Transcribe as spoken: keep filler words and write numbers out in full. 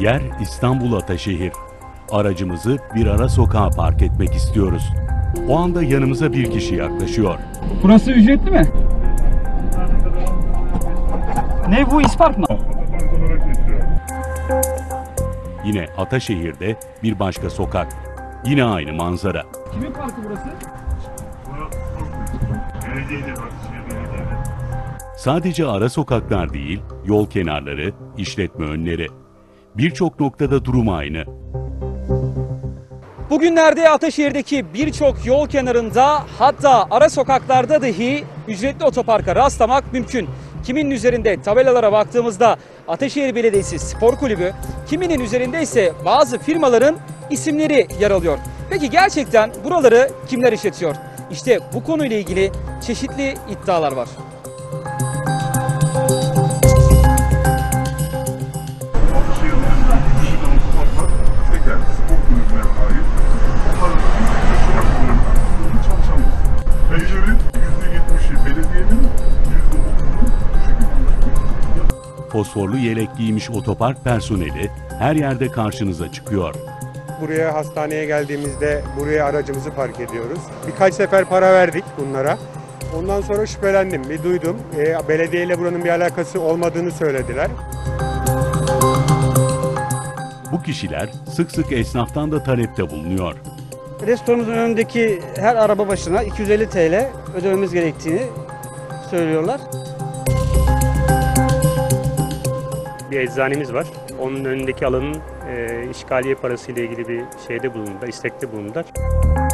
Yer İstanbul Ataşehir. Aracımızı bir ara sokağa park etmek istiyoruz. O anda yanımıza bir kişi yaklaşıyor. Burası ücretli mi? Ne bu, İspark mı? Yine Ataşehir'de bir başka sokak. Yine aynı manzara. Kimin parkı burası? Sadece ara sokaklar değil, yol kenarları, işletme önleri. Birçok noktada durum aynı. Bugünlerde Ataşehir'deki birçok yol kenarında, hatta ara sokaklarda dahi ücretli otoparka rastlamak mümkün. Kiminin üzerinde tabelalara baktığımızda Ataşehir Belediyesi Spor Kulübü, kiminin üzerinde ise bazı firmaların isimleri yer alıyor. Peki gerçekten buraları kimler işletiyor? İşte bu konuyla ilgili çeşitli iddialar var. Fosforlu yelek giymiş otopark personeli her yerde karşınıza çıkıyor. Buraya hastaneye geldiğimizde buraya aracımızı park ediyoruz. Birkaç sefer para verdik bunlara. Ondan sonra şüphelendim, bir duydum. E, belediyeyle buranın bir alakası olmadığını söylediler. Bu kişiler sık sık esnaftan da talepte bulunuyor. Restoranımızın önündeki her araba başına iki yüz elli TL ödememiz gerektiğini söylüyorlar. Bir eczanemiz var. Onun önündeki alanın e, işgaliye parası ile ilgili bir şeyde bulundular, istekte bulundular.